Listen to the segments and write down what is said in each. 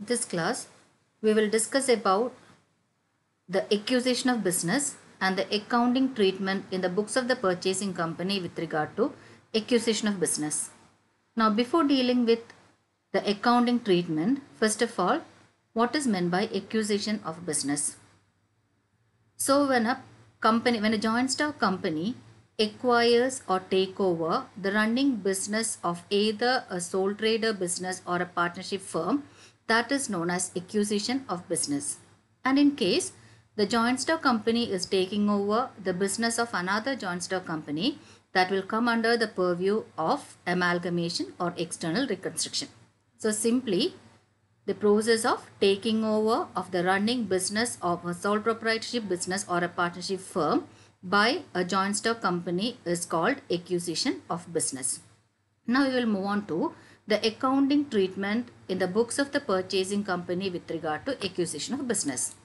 This class, we will discuss about the acquisition of business and the accounting treatment in the books of the purchasing company with regard to acquisition of business. Now, before dealing with the accounting treatment, first of all, what is meant by acquisition of business? So, when a joint stock company acquires or take over the running business of either a sole trader business or a partnership firm, that is known as acquisition of business. And in case the joint stock company is taking over the business of another joint stock company, that will come under the purview of amalgamation or external reconstruction. So simply, the process of taking over of the running business of a sole proprietorship business or a partnership firm by a joint stock company is called acquisition of business. Now we will move on to the accounting treatment in the books of the purchasing company with regard to acquisition of business.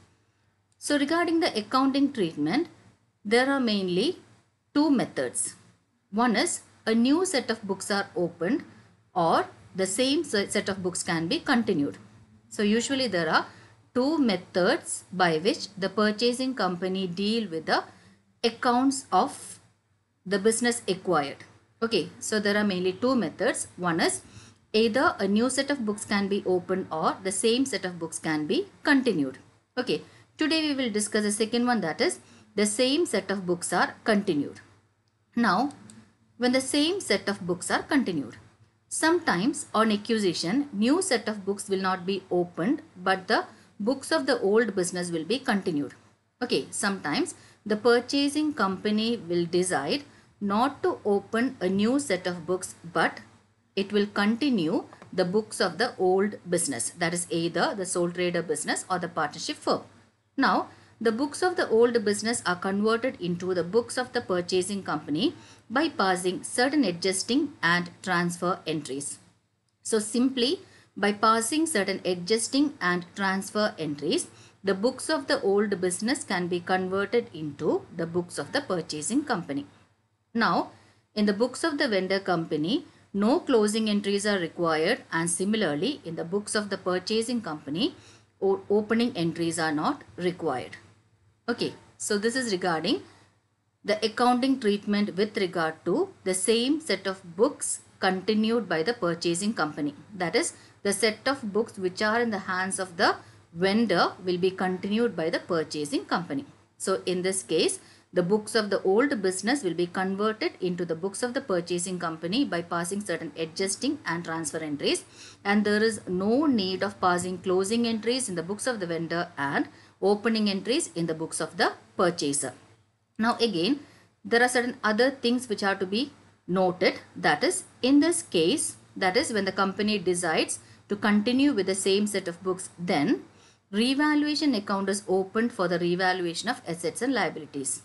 So regarding the accounting treatment, there are mainly two methods. One is a new set of books are opened or the same set of books can be continued. So usually there are two methods by which the purchasing company deal with the accounts of the business acquired. Okay, so there are mainly two methods. One is either a new set of books can be opened or the same set of books can be continued. Okay, today we will discuss the second one, that is the same set of books are continued. Now, when the same set of books are continued, sometimes on acquisition, new set of books will not be opened, but the books of the old business will be continued. Okay, sometimes the purchasing company will decide not to open a new set of books, but it will continue the books of the old business, that is either the sole trader business or the partnership firm. Now, the books of the old business are converted into the books of the purchasing company by passing certain adjusting and transfer entries. So simply by passing certain adjusting and transfer entries, the books of the old business can be converted into the books of the purchasing company. Now, in the books of the vendor company, no closing entries are required, and similarly in the books of the purchasing company, opening entries are not required. Okay, so this is regarding the accounting treatment with regard to the same set of books continued by the purchasing company. That is, the set of books which are in the hands of the vendor will be continued by the purchasing company. So in this case, the books of the old business will be converted into the books of the purchasing company by passing certain adjusting and transfer entries, and there is no need of passing closing entries in the books of the vendor and opening entries in the books of the purchaser. Now again, there are certain other things which are to be noted, that is in this case, that is when the company decides to continue with the same set of books, then revaluation account is opened for the revaluation of assets and liabilities.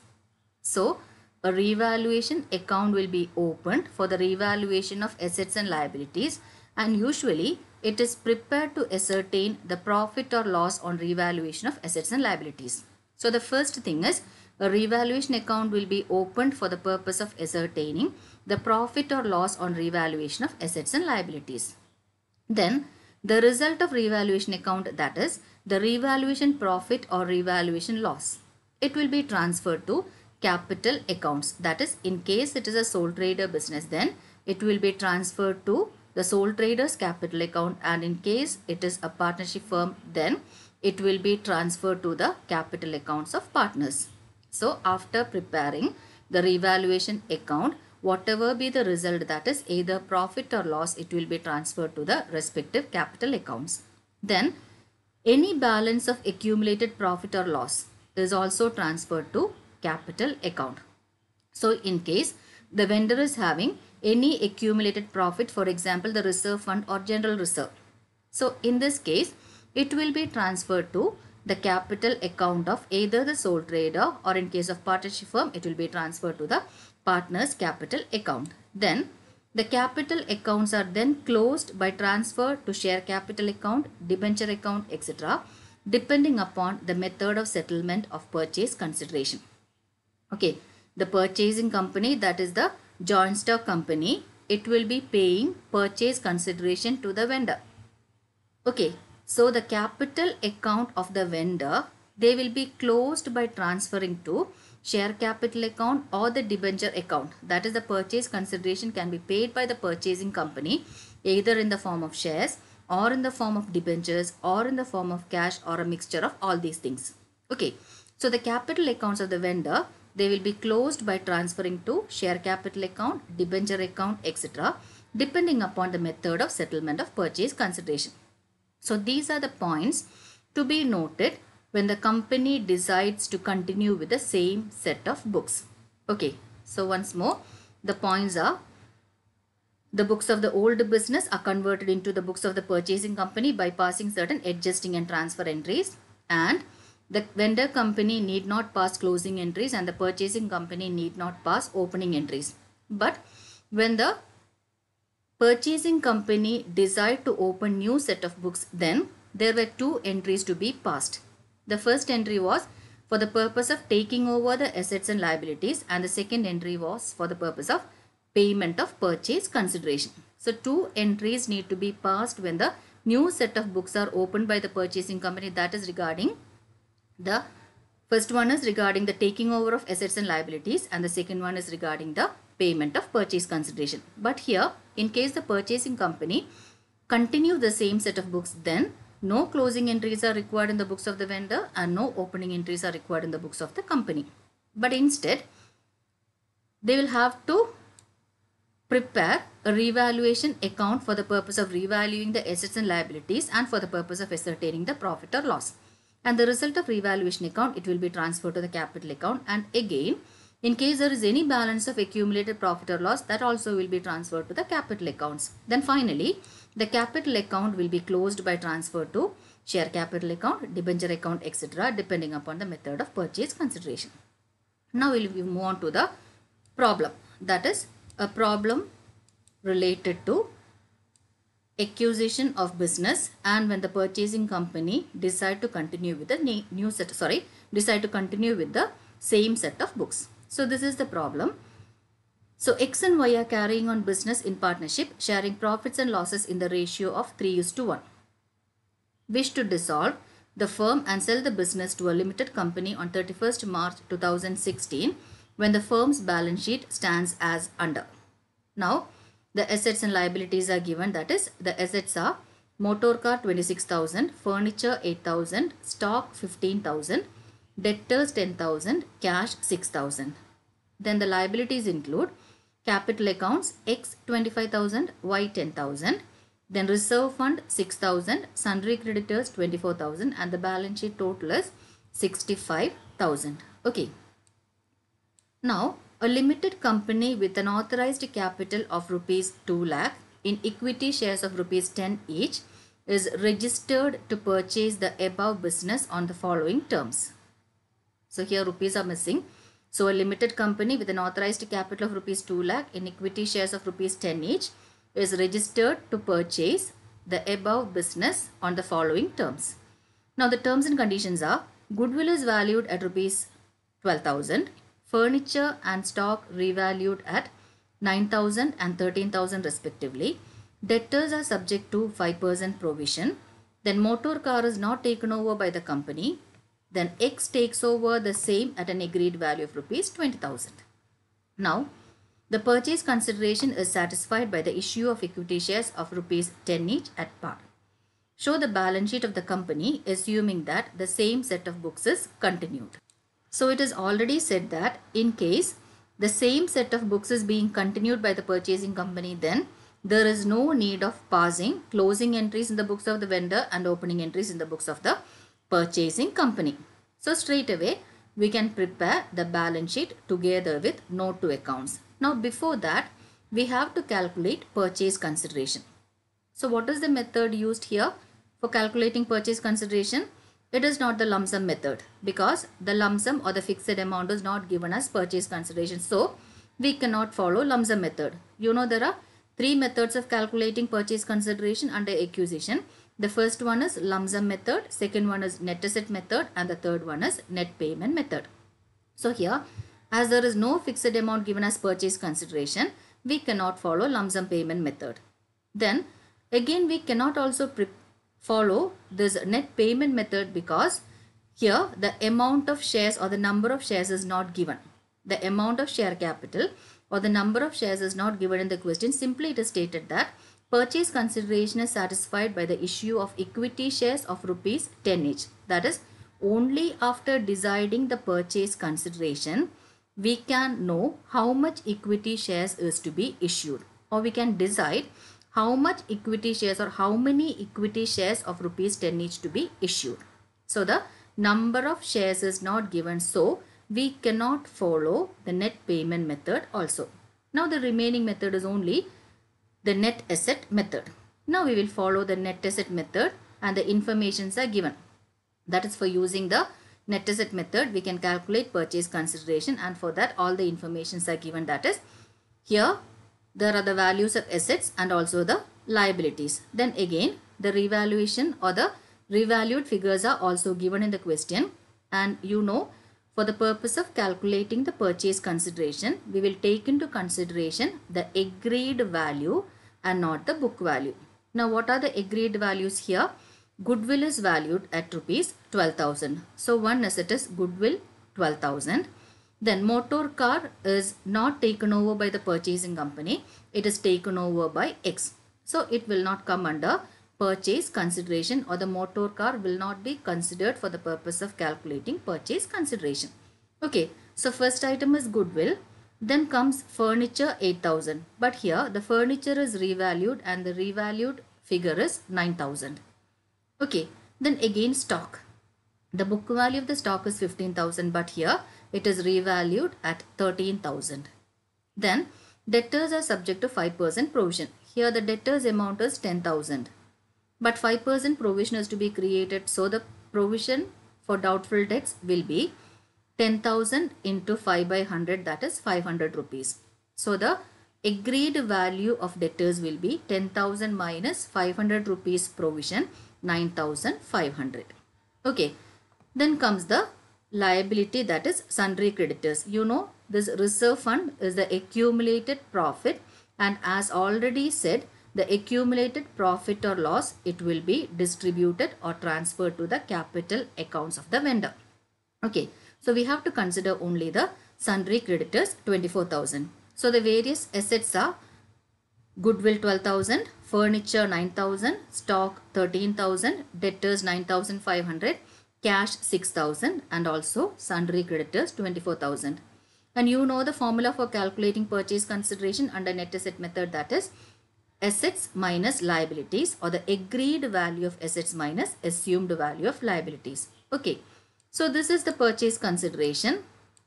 So a revaluation account will be opened for the revaluation of assets and liabilities, and usually it is prepared to ascertain the profit or loss on revaluation of assets and liabilities. So the first thing is a revaluation account will be opened for the purpose of ascertaining the profit or loss on revaluation of assets and liabilities. Then the result of revaluation account, that is the revaluation profit or revaluation loss, it will be transferred to capital accounts. That is, in case it is a sole trader business, then it will be transferred to the sole trader's capital account, and in case it is a partnership firm, then it will be transferred to the capital accounts of partners. So after preparing the revaluation account, whatever be the result, that is either profit or loss, it will be transferred to the respective capital accounts. Then any balance of accumulated profit or loss is also transferred to capital account. So in case the vendor is having any accumulated profit, for example the reserve fund or general reserve, so in this case it will be transferred to the capital account of either the sole trader, or in case of partnership firm it will be transferred to the partner's capital account. Then the capital accounts are then closed by transfer to share capital account, debenture account, etc., depending upon the method of settlement of purchase consideration. Okay, the purchasing company, that is the joint stock company, it will be paying purchase consideration to the vendor. Okay, So the capital account of the vendor, they will be closed by transferring to share capital account or the debenture account. That is, the purchase consideration can be paid by the purchasing company either in the form of shares or in the form of debentures or in the form of cash or a mixture of all these things. Okay. So the capital accounts of the vendor, they will be closed by transferring to share capital account, debenture account, etc. depending upon the method of settlement of purchase consideration. So these are the points to be noted when the company decides to continue with the same set of books. Okay, so once more, the points are: the books of the old business are converted into the books of the purchasing company by passing certain adjusting and transfer entries, and the vendor company need not pass closing entries and the purchasing company need not pass opening entries. But when the purchasing company desired to open new set of books, then there were two entries to be passed. The first entry was for the purpose of taking over the assets and liabilities, and the second entry was for the purpose of payment of purchase consideration. So two entries need to be passed when the new set of books are opened by the purchasing company. That is regarding the first one is regarding the taking over of assets and liabilities, and the second one is regarding the payment of purchase consideration. But here, in case the purchasing company continue the same set of books, then no closing entries are required in the books of the vendor and no opening entries are required in the books of the company. But instead, they will have to prepare a revaluation account for the purpose of revaluing the assets and liabilities and for the purpose of ascertaining the profit or loss. And the result of revaluation account, it will be transferred to the capital account, and again, in case there is any balance of accumulated profit or loss, that also will be transferred to the capital accounts. Then finally, the capital account will be closed by transfer to share capital account, debenture account, etc. depending upon the method of purchase consideration. Now we will move on to the problem. That is a problem related to acquisition of business and when the purchasing company decide to continue with the continue with the same set of books. So this is the problem. So X and Y are carrying on business in partnership, sharing profits and losses in the ratio of 3:1. Wish to dissolve the firm and sell the business to a limited company on 31st March 2016 when the firm's balance sheet stands as under. Now, the assets and liabilities are given. That is, the assets are motor car 26,000, furniture 8,000, stock 15,000, debtors 10,000, cash 6,000. Then the liabilities include capital accounts X 25,000, Y 10,000. Then reserve fund 6,000, sundry creditors 24,000, and the balance sheet total is 65,000. Okay. Now, a limited company with an authorized capital of rupees 2 lakh in equity shares of rupees 10 each is registered to purchase the above business on the following terms. So here rupees are missing. So a limited company with an authorized capital of rupees 2 lakh in equity shares of rupees 10 each is registered to purchase the above business on the following terms. Now the terms and conditions are: goodwill is valued at rupees 12,000. Furniture and stock revalued at 9,000 and 13,000 respectively. Debtors are subject to 5% provision. Then motor car is not taken over by the company. Then X takes over the same at an agreed value of rupees 20,000. Now, the purchase consideration is satisfied by the issue of equity shares of rupees 10 each at par. Show the balance sheet of the company assuming that the same set of books is continued. So it is already said that in case the same set of books is being continued by the purchasing company, then there is no need of passing closing entries in the books of the vendor and opening entries in the books of the purchasing company. So straight away we can prepare the balance sheet together with note to accounts. Now before that we have to calculate purchase consideration. So what is the method used here for calculating purchase consideration? It is not the lump sum method because the lump sum or the fixed amount is not given as purchase consideration. So we cannot follow lump sum method. You know there are three methods of calculating purchase consideration under acquisition. The first one is lump sum method, second one is net asset method, and the third one is net payment method. So here, as there is no fixed amount given as purchase consideration, we cannot follow lump sum payment method. Then again we cannot also follow this net payment method because here the amount of shares or the number of shares is not given. The amount of share capital or the number of shares is not given in the question. Simply it is stated that purchase consideration is satisfied by the issue of equity shares of rupees 10 each. That is, only after deciding the purchase consideration we can know how much equity shares is to be issued, or we can decide how much equity shares or how many equity shares of rupees 10 each to be issued. So the number of shares is not given, so we cannot follow the net payment method also. Now the remaining method is only the net asset method. Now we will follow the net asset method and the informations are given. That is, for using the net asset method we can calculate purchase consideration, and for that all the informations are given. That is, here there are the values of assets and also the liabilities. Then again the revaluation or the revalued figures are also given in the question, and you know, for the purpose of calculating the purchase consideration we will take into consideration the agreed value and not the book value. Now what are the agreed values here? Goodwill is valued at rupees 12,000. So one asset is goodwill 12,000. Then motor car is not taken over by the purchasing company. It is taken over by X. So it will not come under purchase consideration, or the motor car will not be considered for the purpose of calculating purchase consideration. Okay, so first item is goodwill. Then comes furniture 8,000. But here the furniture is revalued and the revalued figure is 9,000. Okay, then again stock. The book value of the stock is 15,000, but here it is revalued at 13,000. Then debtors are subject to 5% provision. Here the debtors amount is 10,000. But 5% provision is to be created. So the provision for doubtful debts will be 10,000 into 5 by 100, that is 500 rupees. So the agreed value of debtors will be 10,000 minus 500 rupees provision, 9,500. Okay, then comes the liability, that is sundry creditors. You know, this reserve fund is the accumulated profit, and as already said, the accumulated profit or loss, it will be distributed or transferred to the capital accounts of the vendor. Okay, so we have to consider only the sundry creditors 24,000. So the various assets are goodwill 12,000, furniture 9,000, stock 13,000, debtors 9,500, cash 6,000, and also sundry creditors 24,000. And you know the formula for calculating purchase consideration under net asset method, that is assets minus liabilities, or the agreed value of assets minus assumed value of liabilities. Okay, so this is the purchase consideration.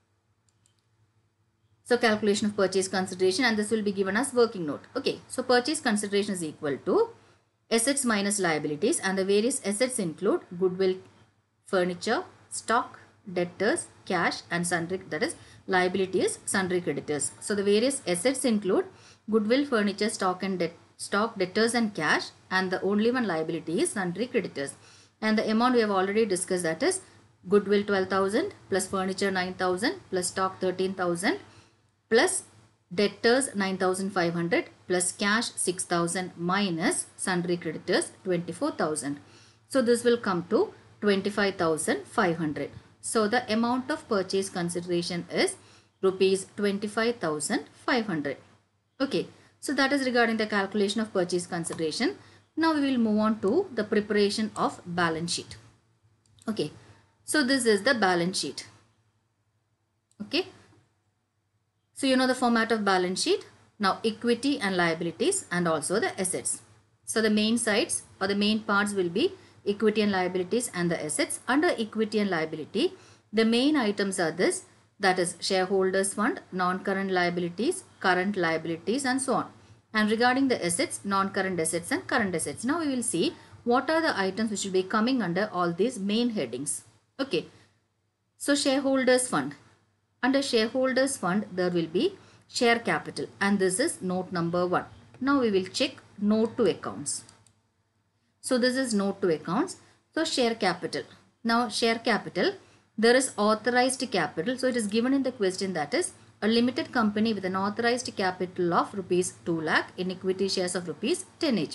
So calculation of purchase consideration, and this will be given as working note. Okay, so purchase consideration is equal to assets minus liabilities, and the various assets include goodwill, furniture, stock, debtors, cash, and sundry, that is liability is sundry creditors. So the various assets include goodwill, furniture, stock, debtors, and cash, and the only one liability is sundry creditors. And the amount we have already discussed, that is goodwill 12,000 plus furniture 9,000 plus stock 13,000 plus debtors 9,500 plus cash 6,000 minus sundry creditors 24,000. So this will come to 25,500. So the amount of purchase consideration is rupees 25,500. Okay, so that is regarding the calculation of purchase consideration. Now we will move on to the preparation of balance sheet. Okay, so this is the balance sheet. Okay, so you know the format of balance sheet. Now equity and liabilities and also the assets. So the main sides or the main parts will be equity and liabilities and the assets. Under equity and liability, the main items are this, that is shareholders fund, non-current liabilities, current liabilities, and so on. And regarding the assets, non-current assets and current assets. Now we will see what are the items which will be coming under all these main headings. Okay, so shareholders fund. Under shareholders fund there will be share capital, and this is note number 1. Now we will check note to accounts. So this is note to accounts. So share capital. Now share capital, there is authorized capital. So it is given in the question, that is a limited company with an authorized capital of rupees 2 lakh in equity shares of rupees 10 each.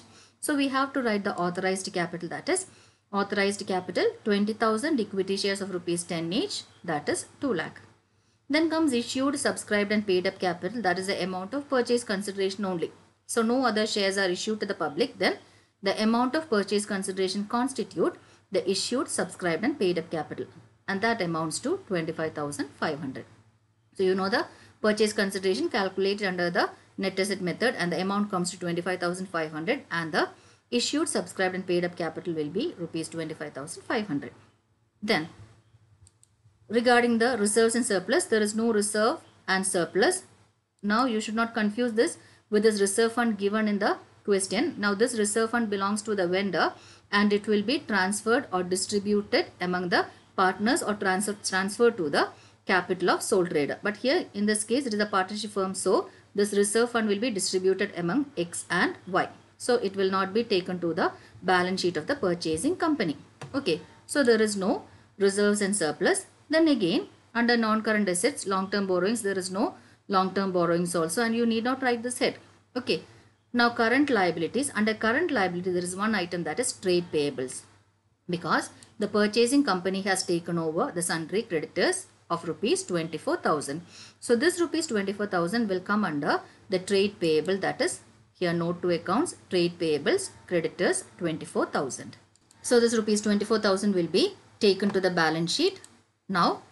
So we have to write the authorized capital, that is authorized capital 20,000 equity shares of rupees 10 each, that is 2 lakh. Then comes issued, subscribed and paid up capital, that is the amount of purchase consideration only. So no other shares are issued to the public, then the amount of purchase consideration constitute the issued, subscribed and paid up capital, and that amounts to 25,500. So you know the purchase consideration calculated under the net asset method, and the amount comes to 25,500, and the issued, subscribed and paid up capital will be rupees 25,500. Then regarding the reserves and surplus, there is no reserve and surplus. Now you should not confuse this with this reserve fund given in the question. Now this reserve fund belongs to the vendor and it will be transferred or distributed among the partners or transferred to the capital of sole trader. But here in this case it is a partnership firm, so this reserve fund will be distributed among X and Y. So it will not be taken to the balance sheet of the purchasing company. Okay, so there is no reserves and surplus. Then again under non-current assets, long-term borrowings, there is no long-term borrowings also, and you need not write this head. Okay, now current liabilities. Under current liability there is one item, that is trade payables, because the purchasing company has taken over the sundry creditors of rupees 24,000. So this rupees 24,000 will come under the trade payable, that is here note to accounts, trade payables, creditors 24,000. So this rupees 24,000 will be taken to the balance sheet. Now,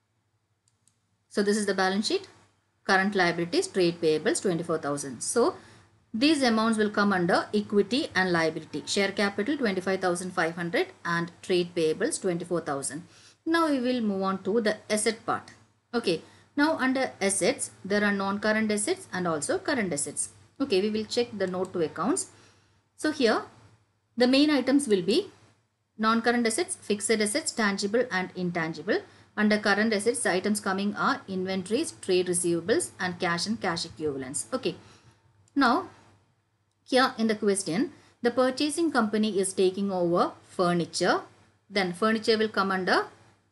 so this is the balance sheet, current liabilities, trade payables 24,000. So these amounts will come under equity and liability. Share capital 25,500 and trade payables 24,000. Now we will move on to the asset part. Okay, now under assets there are non-current assets and also current assets. Okay, we will check the note to accounts. So here the main items will be non-current assets, fixed assets, tangible and intangible. Under current assets, the items coming are inventories, trade receivables and cash equivalents. Okay, now here in the question, the purchasing company is taking over furniture. Then furniture will come under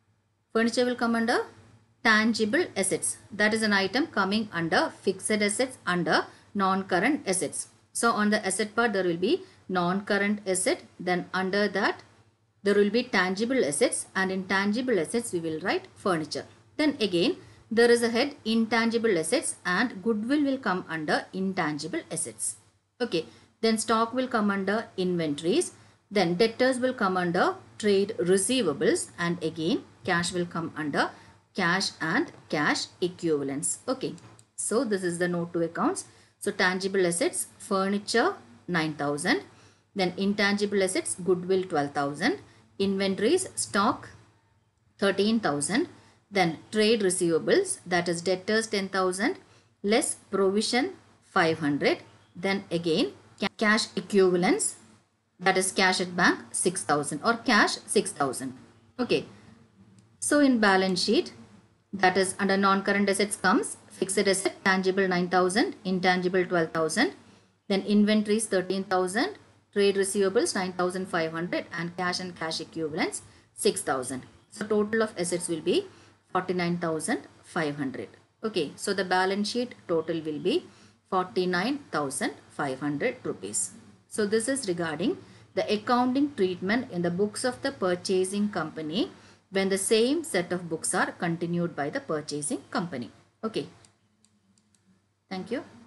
tangible assets. That is an item coming under fixed assets under non-current assets. So on the asset part there will be non-current asset, then under that there will be tangible assets, and in tangible assets we will write furniture. Then again there is a head intangible assets, and goodwill will come under intangible assets. Okay, then stock will come under inventories, then debtors will come under trade receivables, and again cash will come under cash and cash equivalents. Okay, so this is the note to accounts. So tangible assets, furniture 9,000, then intangible assets, goodwill 12,000, inventories, stock 13,000, then trade receivables, that is debtors 10,000 less provision 500, then again cash equivalents, that is cash at bank 6,000 or cash 6,000. Okay, so in balance sheet, that is under non-current assets comes fixed asset, tangible 9,000, intangible 12,000, then inventories 13,000, trade receivables 9,500 and cash equivalents 6,000. So total of assets will be 49,500. Okay, so the balance sheet total will be 49,500 rupees. So this is regarding the accounting treatment in the books of the purchasing company when the same set of books are continued by the purchasing company. Okay, thank you.